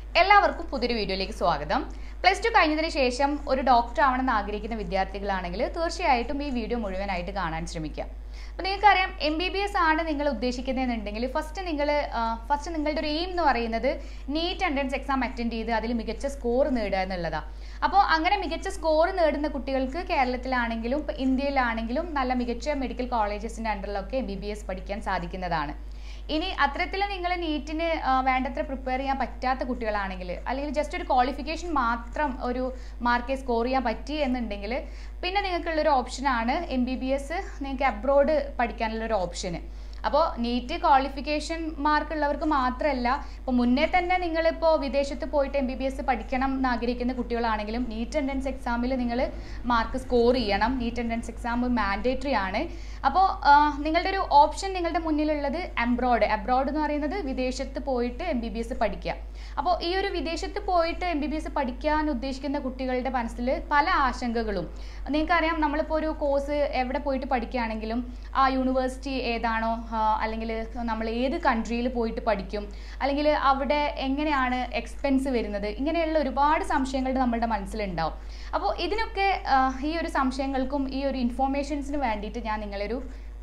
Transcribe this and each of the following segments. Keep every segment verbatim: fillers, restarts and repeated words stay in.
എല്ലാവർക്കും പുതിയൊരു വീഡിയോയിലേക്ക് സ്വാഗതം. പ്ലസ് ടു കഴിഞ്ഞതിന് ശേഷം ഒരു ഡോക്ടർ ആവണമെന്ന് ആഗ്രഹിക്കുന്ന വിദ്യാർത്ഥികളാണെങ്കിൽ തീർച്ചയായിട്ടും ഈ വീഡിയോ മുഴുവനായിട്ട് കാണാൻ ശ്രമിക്കുക. അപ്പോൾ നിങ്ങൾക്കറിയാം എം ബി ബി എസ് ആണ് നിങ്ങൾ ഉദ്ദേശിക്കുന്നതെന്നുണ്ടെങ്കിൽ ഫസ്റ്റ് നിങ്ങൾ ഫസ്റ്റ് നിങ്ങളുടെ ഒരു എയിം എന്ന് പറയുന്നത് നീറ്റ് എൻട്രൻസ് എക്സാം അറ്റൻഡ് ചെയ്ത് അതിൽ മികച്ച സ്കോർ നേടുക എന്നുള്ളതാണ്. അപ്പോൾ അങ്ങനെ മികച്ച സ്കോർ നേടുന്ന കുട്ടികൾക്ക് കേരളത്തിലാണെങ്കിലും ഇന്ത്യയിലാണെങ്കിലും നല്ല മികച്ച മെഡിക്കൽ കോളേജസിൻ്റെ അണ്ടറിലൊക്കെ എം ബി ബി എസ് പഠിക്കാൻ സാധിക്കുന്നതാണ്. ഇനി അത്തരത്തിൽ നിങ്ങൾ നീറ്റിന് വേണ്ടത്ര പ്രിപ്പയർ ചെയ്യാൻ പറ്റാത്ത കുട്ടികളാണെങ്കിൽ അല്ലെങ്കിൽ ജസ്റ്റ് ഒരു ക്വാളിഫിക്കേഷൻ മാത്രം ഒരു മാർക്ക് സ്കോർ ചെയ്യാൻ പറ്റി എന്നുണ്ടെങ്കിൽ പിന്നെ നിങ്ങൾക്കുള്ളൊരു ഓപ്ഷനാണ് എം ബി ബി എസ് നിങ്ങൾക്ക് അബ്രോഡ് പഠിക്കാനുള്ളൊരു ഓപ്ഷന്. അപ്പോൾ നീറ്റ് ക്വാളിഫിക്കേഷൻ മാർക്ക് ഉള്ളവർക്ക് മാത്രമല്ല, ഇപ്പോൾ മുന്നേ തന്നെ നിങ്ങളിപ്പോൾ വിദേശത്ത് പോയിട്ട് എം ബി ബി എസ് പഠിക്കണം എന്ന് ആഗ്രഹിക്കുന്ന കുട്ടികളാണെങ്കിലും നീറ്റ് എൻട്രൻസ് എക്സാമിൽ നിങ്ങൾ മാർക്ക് സ്കോർ ചെയ്യണം. നീറ്റ് എൻട്രൻസ് എക്സാം മാൻഡേറ്ററി ആണ്. അപ്പോൾ നിങ്ങളുടെ ഒരു ഓപ്ഷൻ നിങ്ങളുടെ മുന്നിലുള്ളത് അബ്രോഡ്. അബ്രോഡ് എന്ന് പറയുന്നത് വിദേശത്ത് പോയിട്ട് എം ബി ബി എസ് പഠിക്കുക. അപ്പോൾ ഈ ഒരു വിദേശത്ത് പോയിട്ട് എം ബി ബി എസ് പഠിക്കാൻ ഉദ്ദേശിക്കുന്ന കുട്ടികളുടെ മനസ്സിൽ പല ആശങ്കകളും. നിങ്ങൾക്കറിയാം, നമ്മളിപ്പോൾ ഒരു കോഴ്സ് എവിടെ പോയിട്ട് പഠിക്കുകയാണെങ്കിലും ആ യൂണിവേഴ്സിറ്റി ഏതാണോ, അല്ലെങ്കിൽ നമ്മൾ ഏത് കൺട്രിയിൽ പോയിട്ട് പഠിക്കും, അല്ലെങ്കിൽ അവിടെ എങ്ങനെയാണ് എക്സ്പെൻസ് വരുന്നത്, ഇങ്ങനെയുള്ള ഒരുപാട് സംശയങ്ങൾ നമ്മളുടെ മനസ്സിലുണ്ടാവും. അപ്പോൾ ഇതിനൊക്കെ ഈ ഒരു സംശയങ്ങൾക്കും ഈ ഒരു ഇൻഫോർമേഷൻസിന് വേണ്ടിയിട്ട് ഞാൻ നിങ്ങളൊരു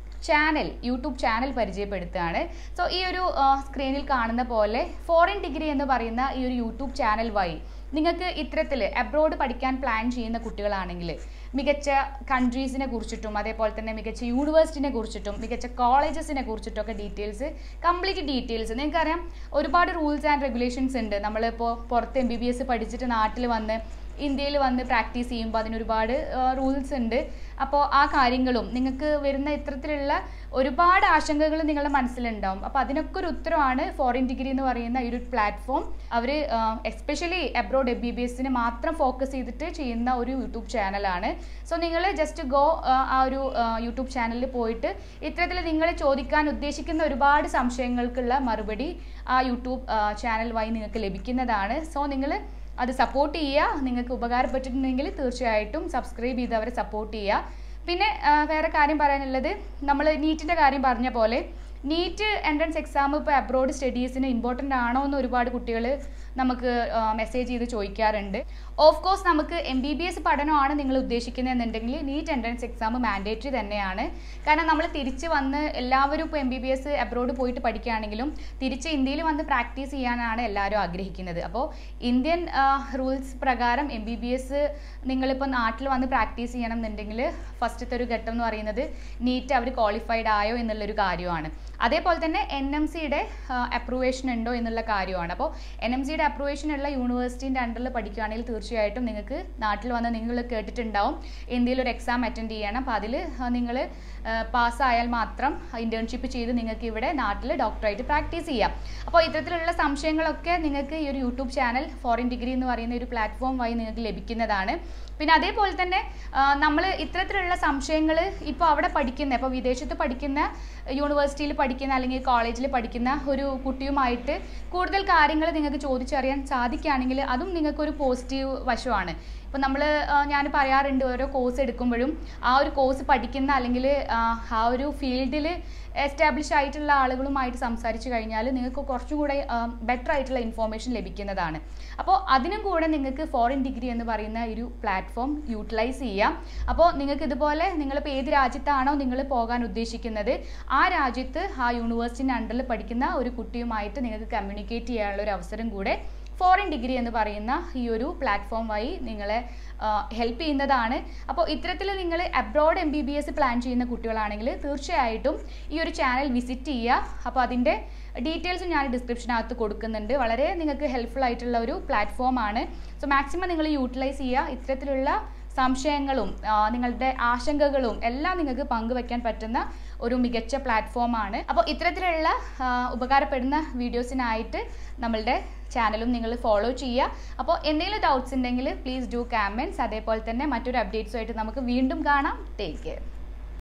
ചാനൽ യൂട്യൂബ് ചാനൽ പരിചയപ്പെടുത്തുകയാണ്. സോ ഈ ഒരു സ്ക്രീനിൽ കാണുന്ന പോലെ ഫോറിൻ ഡിഗ്രി എന്ന് പറയുന്ന ഈ ഒരു യൂട്യൂബ് ചാനൽ വഴി നിങ്ങൾക്ക് ഇത്തരത്തിൽ അബ്രോഡ് പഠിക്കാൻ പ്ലാൻ ചെയ്യുന്ന കുട്ടികളാണെങ്കിൽ മികച്ച കൺട്രീസിനെ കുറിച്ചിട്ടും അതേപോലെ തന്നെ മികച്ച യൂണിവേഴ്സിറ്റിനെ കുറിച്ചിട്ടും മികച്ച കോളേജസിനെ കുറിച്ചിട്ടൊക്കെ ഡീറ്റെയിൽസ് കംപ്ലീറ്റ് ഡീറ്റെയിൽസ് നിങ്ങൾക്കറിയാം. ഒരുപാട് റൂൾസ് ആൻഡ് റെഗുലേഷൻസ് ഉണ്ട്. നമ്മളിപ്പോൾ പുറത്ത് എം ബി ബി എസ് പഠിച്ചിട്ട് നാട്ടിൽ വന്ന് ഇന്ത്യയിൽ വന്ന് പ്രാക്ടീസ് ചെയ്യുമ്പോൾ അതിനൊരുപാട് റൂൾസ് ഉണ്ട്. അപ്പോൾ ആ കാര്യങ്ങളും നിങ്ങൾക്ക് വരുന്ന ഇത്തരത്തിലുള്ള ഒരുപാട് ആശങ്കകൾ നിങ്ങളുടെ മനസ്സിലുണ്ടാവും. അപ്പോൾ അതിനൊക്കെ ഒരു ഉത്തരവാണ് ഫോറിൻ ഡിഗ്രി എന്ന് പറയുന്ന ഈ ഒരു പ്ലാറ്റ്ഫോം. അവർ especially abroad M B B എസിന് മാത്രം ഫോക്കസ് ചെയ്തിട്ട് ചെയ്യുന്ന ഒരു യൂട്യൂബ് ചാനലാണ്. സോ നിങ്ങൾ ജസ്റ്റ് ഗോ ആ ഒരു യൂട്യൂബ് ചാനലിൽ പോയിട്ട് ഇത്തരത്തിൽ നിങ്ങൾ ചോദിക്കാൻ ഉദ്ദേശിക്കുന്ന ഒരുപാട് സംശയങ്ങൾക്കുള്ള മറുപടി ആ യൂട്യൂബ് ചാനൽ വഴി നിങ്ങൾക്ക് ലഭിക്കുന്നതാണ്. സോ നിങ്ങൾ അത് സപ്പോർട്ട് ചെയ്യുക. നിങ്ങൾക്ക് ഉപകാരപ്പെട്ടിട്ടുണ്ടെങ്കിൽ തീർച്ചയായിട്ടും സബ്സ്ക്രൈബ് ചെയ്ത് അവരെ സപ്പോർട്ട് ചെയ്യുക. പിന്നെ വേറെ കാര്യം പറയാനുള്ളത്, നമ്മൾ നീറ്റിൻ്റെ കാര്യം പറഞ്ഞ പോലെ നീറ്റ് എൻട്രൻസ് എക്സാം ഇപ്പോൾ അബ്രോഡ് സ്റ്റഡീസിന് ഇമ്പോർട്ടൻ്റ് ആണോ എന്ന് ഒരുപാട് കുട്ടികൾ നമുക്ക് മെസ്സേജ് ചെയ്ത് ചോദിക്കാറുണ്ട്. ഓഫ് കോഴ്സ് നമുക്ക് എം ബി ബി എസ് പഠനമാണ് നിങ്ങൾ ഉദ്ദേശിക്കുന്നതെന്നുണ്ടെങ്കിൽ നീറ്റ് എൻട്രൻസ് എക്സാം മാൻഡേറ്ററി തന്നെയാണ്. കാരണം നമ്മൾ തിരിച്ച് വന്ന് എല്ലാവരും ഇപ്പോൾ M B B S abroad പോയിട്ട് പഠിക്കുകയാണെങ്കിലും തിരിച്ച് ഇന്ത്യയിൽ വന്ന് പ്രാക്ടീസ് ചെയ്യാനാണ് എല്ലാവരും ആഗ്രഹിക്കുന്നത്. അപ്പോൾ ഇന്ത്യൻ റൂൾസ് പ്രകാരം എം ബി ബി എസ് നിങ്ങളിപ്പോൾ നാട്ടിൽ വന്ന് പ്രാക്ടീസ് ചെയ്യണം എന്നുണ്ടെങ്കിൽ ഫസ്റ്റത്തെ ഒരു ഘട്ടം എന്ന് പറയുന്നത് നീറ്റ് അവർ ക്വാളിഫൈഡ് ആയോ എന്നുള്ളൊരു കാര്യമാണ്. അതേപോലെ തന്നെ എൻ എം സിയുടെ അപ്രൂവേഷൻ ഉണ്ടോ എന്നുള്ള കാര്യമാണ്. അപ്പോൾ എൻ എം സിയുടെ അപ്രൂവേഷൻ ഉള്ള യൂണിവേഴ്സിറ്റീൻ്റെ അണ്ടറിൽ പഠിക്കുകയാണെങ്കിൽ തീർച്ചയായിട്ടും നിങ്ങൾക്ക് നാട്ടിൽ വന്ന് നിങ്ങൾ കേട്ടിട്ടുണ്ടാവും ഇന്ത്യയിൽ ഒരു എക്സാം അറ്റൻഡ് ചെയ്യണം. അപ്പോൾ അതിൽ നിങ്ങൾ പാസ്സായാൽ മാത്രം ഇൻറ്റേൺഷിപ്പ് ചെയ്ത് നിങ്ങൾക്ക് ഇവിടെ നാട്ടിൽ ഡോക്ടറായിട്ട് പ്രാക്ടീസ് ചെയ്യാം. അപ്പോൾ ഇത്തരത്തിലുള്ള സംശയങ്ങളൊക്കെ നിങ്ങൾക്ക് ഈ ഒരു യൂട്യൂബ് ചാനൽ ഫോറിൻ ഡിഗ്രി എന്ന് പറയുന്ന ഒരു പ്ലാറ്റ്ഫോം വഴി നിങ്ങൾക്ക് ലഭിക്കുന്നതാണ്. പിന്നെ അതേപോലെ തന്നെ നമ്മൾ ഇത്തരത്തിലുള്ള സംശയങ്ങൾ ഇപ്പോൾ അവിടെ പഠിക്കുന്ന ഇപ്പോൾ വിദേശത്ത് പഠിക്കുന്ന യൂണിവേഴ്സിറ്റിയിൽ പഠിക്കുന്ന അല്ലെങ്കിൽ കോളേജിൽ പഠിക്കുന്ന ഒരു കുട്ടിയുമായിട്ട് കൂടുതൽ കാര്യങ്ങൾ നിങ്ങൾക്ക് ചോദിച്ചറിയാൻ സാധിക്കുകയാണെങ്കിൽ അതും നിങ്ങൾക്കൊരു പോസിറ്റീവ് വശമാണ്. ഇപ്പോൾ നമ്മൾ ഞാൻ പറയാറുണ്ട്, ഓരോ കോഴ്സ് എടുക്കുമ്പോഴും ആ ഒരു കോഴ്സ് പഠിക്കുന്ന അല്ലെങ്കിൽ ആ ഒരു ഫീൽഡിൽ എസ്റ്റാബ്ലിഷ് ആയിട്ടുള്ള ആളുകളുമായിട്ട് സംസാരിച്ച് കഴിഞ്ഞാൽ നിങ്ങൾക്ക് കുറച്ചുകൂടെ ബെറ്റർ ആയിട്ടുള്ള ഇൻഫോർമേഷൻ ലഭിക്കുന്നതാണ്. അപ്പോൾ അതിനും കൂടെ നിങ്ങൾക്ക് ഫോറിൻ ഡിഗ്രി എന്ന് പറയുന്ന ഒരു പ്ലാറ്റ്ഫോം യൂട്ടിലൈസ് ചെയ്യാം. അപ്പോൾ നിങ്ങൾക്ക് ഇതുപോലെ നിങ്ങളിപ്പോൾ ഏത് രാജ്യത്താണോ നിങ്ങൾ പോകാൻ ഉദ്ദേശിക്കുന്നത് ആ രാജ്യത്ത് ആ യൂണിവേഴ്സിറ്റിൻ്റെ അണ്ടറിൽ പഠിക്കുന്ന ഒരു കുട്ടിയുമായിട്ട് നിങ്ങൾക്ക് കമ്മ്യൂണിക്കേറ്റ് ചെയ്യാനുള്ള ഒരു അവസരം കൂടെ ഫോറിൻ ഡിഗ്രി എന്ന് പറയുന്ന ഈ ഒരു പ്ലാറ്റ്ഫോം വഴി നിങ്ങളെ ഹെൽപ്പ് ചെയ്യുന്നതാണ്. അപ്പോൾ ഇത്തരത്തിൽ നിങ്ങൾ abroad M B B S plan ചെയ്യുന്ന കുട്ടികളാണെങ്കിൽ തീർച്ചയായിട്ടും ഈ ഒരു ചാനൽ വിസിറ്റ് ചെയ്യുക. അപ്പോൾ അതിൻ്റെ ഡീറ്റെയിൽസ് ഞാൻ ഡിസ്ക്രിപ്ഷനകത്ത് കൊടുക്കുന്നുണ്ട്. വളരെ നിങ്ങൾക്ക് ഹെൽപ്ഫുൾ ആയിട്ടുള്ള ഒരു പ്ലാറ്റ്ഫോമാണ്. സോ മാക്സിമം നിങ്ങൾ യൂട്ടിലൈസ് ചെയ്യുക. ഇത്തരത്തിലുള്ള സംശയങ്ങളും നിങ്ങളുടെ ആശങ്കകളും എല്ലാം നിങ്ങൾക്ക് പങ്കുവയ്ക്കാൻ പറ്റുന്ന ഒരു മികച്ച പ്ലാറ്റ്ഫോമാണ്. അപ്പോൾ ഇത്തരത്തിലുള്ള ഉപകാരപ്പെടുന്ന വീഡിയോസിനായിട്ട് നമ്മളുടെ ചാനലും നിങ്ങൾ ഫോളോ ചെയ്യുക. അപ്പോൾ എന്തെങ്കിലും ഡൗട്ട്സ് ഉണ്ടെങ്കിൽ പ്ലീസ് ഡു കമൻറ്റ്സ്. അതേപോലെ തന്നെ മറ്റൊരു അപ്ഡേറ്റ്സുമായിട്ട് നമുക്ക് വീണ്ടും കാണാം. Take care.